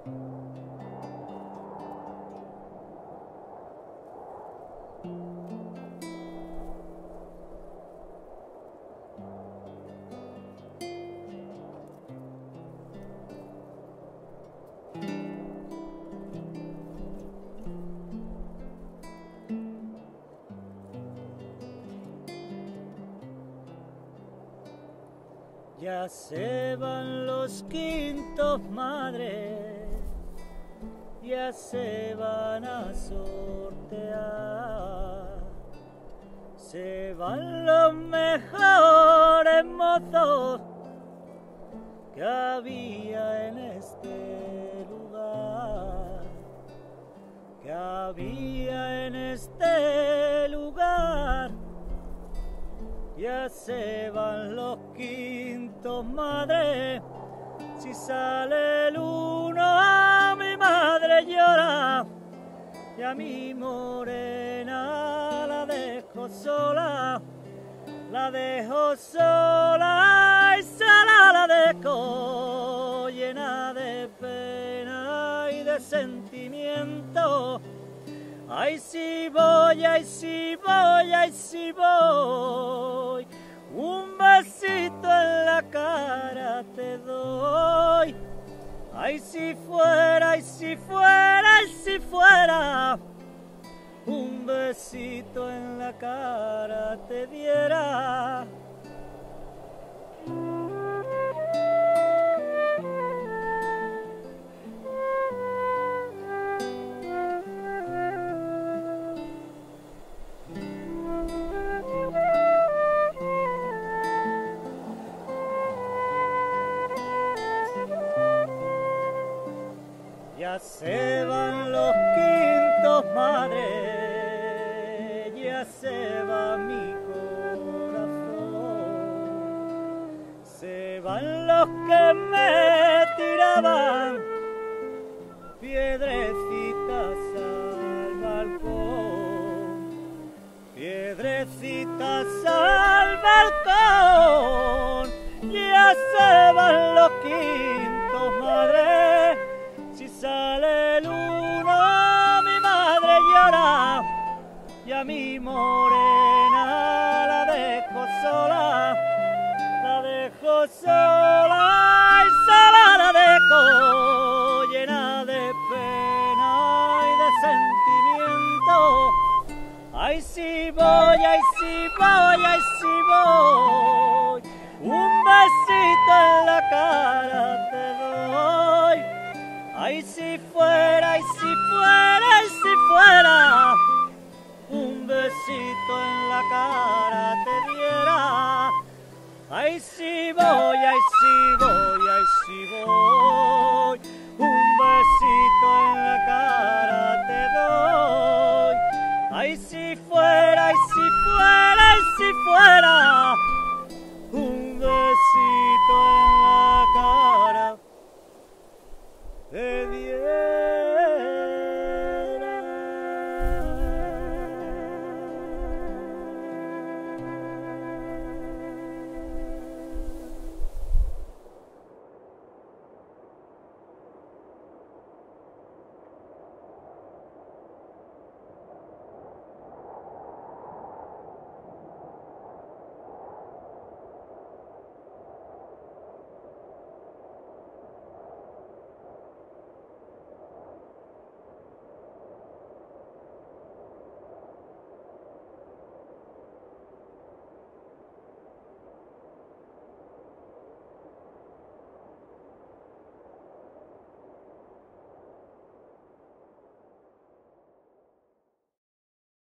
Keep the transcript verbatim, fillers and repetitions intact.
Ya se van los quintos, madre, ya se van a sortear. Se van los mejores mozos que había en este lugar, que había en este lugar. Ya se van los quintos, madre, si sale el uno a mi madre llora, y a mi morena la dejo sola, la dejo sola y sola la dejo, llena de pena y de sentimiento. Ay, si voy, ay, si voy, ay, si voy, un besito en la cara te doy. Ay, si fuera, ay, si fuera, ay, si fuera, un besito en la cara te diera. Ya se van los quintos, madre, ya se va mi corazón. Se van los que me tiraban piedrecitas al balcón, piedrecitas al balcón. Ya se van los quintos, madre, si sale el uno, mi madre llora, y a mi morena la dejo sola, la dejo sola y sola la dejo, llena de pena y de sentimiento. Ay, si voy, ay, si voy, ay, si voy, un besito en la cara te doy. Ay, si fuera, ay, si fuera, ay, si fuera, un besito en la cara te diera. Ay, si voy.